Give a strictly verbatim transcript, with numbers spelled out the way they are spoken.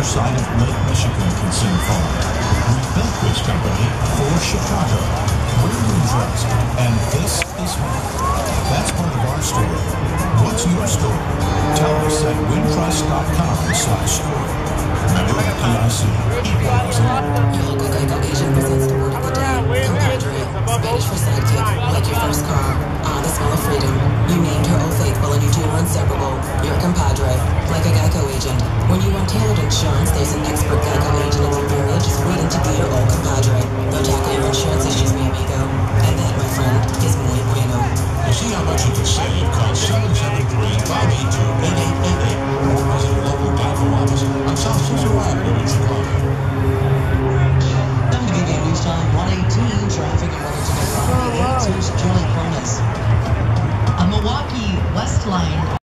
side of Lake Michigan Consumer Farm. We built this company for Chicago. We're your trust, and this is home. That's part of our story. What's your story? Tell us at wintrust.com slash story. Member F D I C, equal housing. Your local Geico agent presents the word of the day, compadre. Spanish for sidekick, like your first car. Ah, the smell of freedom. You named her Old Faithful and you two are inseparable. You're a compadre, like a Geico agent. When you want tailored insurance, there's an expert Geico agent in your area just waiting to be your old compadre. They'll tackle your insurance issues, mi amigo. And that, my friend, is muy bueno. To see how much you can save, call seven seven three, five eight two, eight eight eight eight or visit your local Geico office on South Cicero Avenue in Chicago.